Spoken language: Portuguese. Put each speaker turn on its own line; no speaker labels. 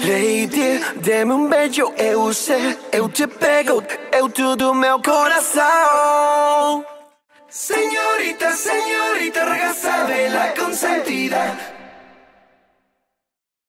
Lady, dê-me beijo, eu sei, eu te pego, eu tudo meu coração. Señorita, señorita, ragazza bella consentida,